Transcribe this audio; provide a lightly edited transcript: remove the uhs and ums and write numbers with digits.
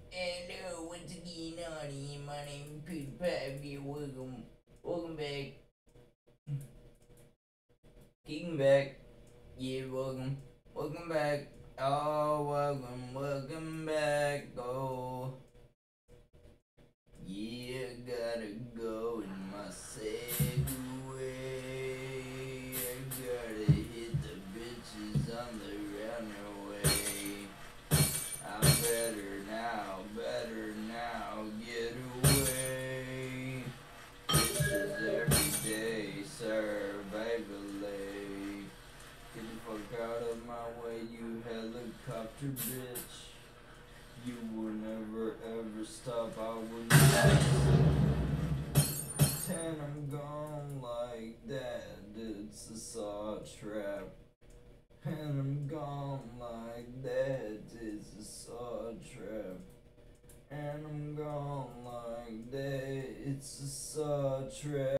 Hello, once again, Nani. My name is PewDiePie. Welcome back. Kicking back. Yeah, welcome back. Oh, welcome back. Oh, yeah, gotta go in my Segway. I gotta hit the bitches on the runaway. I'm better now, get away. This is everyday survival. Get the fuck out of my way, you helicopter bitch. You will never ever stop, I will not. 10, I'm gone like that, it's a saw trap. And I'm gone like that, it's a saw trap. And I'm gone like that, it's a saw trap.